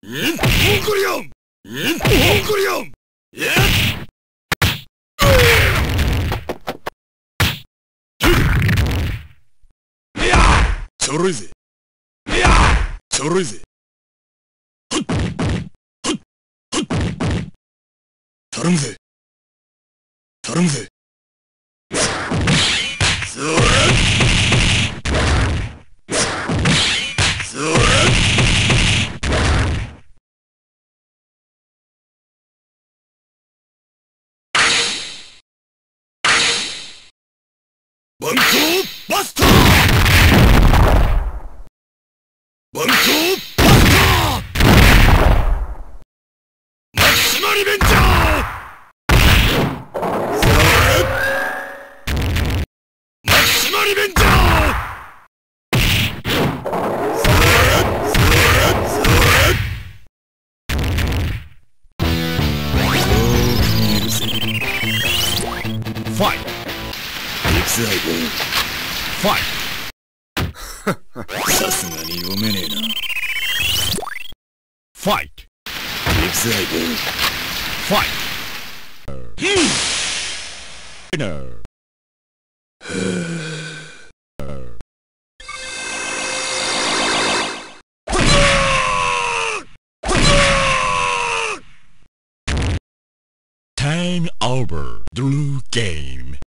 몽골리안! 몽골리안!ちょろいぜ。ちょろいぜ。頼むぜ。頼むぜ。それ。それ。バンコーバスター。バンコーバスター。マキシマリベンジャー。それ。マキシマリベンジャー。それ。それ。それ。そう見えるぜ。ファイト。行くぜ相棒。ファイト。さすがに読めねえな。ファイト。行くぜ相棒。ファイト。Time over. Blue game.